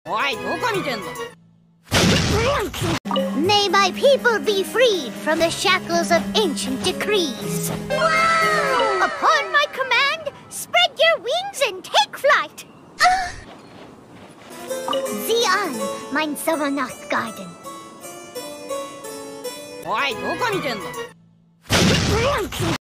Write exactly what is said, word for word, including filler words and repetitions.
May my people be freed from the shackles of ancient decrees. Wow! Upon my command, spread your wings and take flight. Sieh an, mein Sommernachtgarten.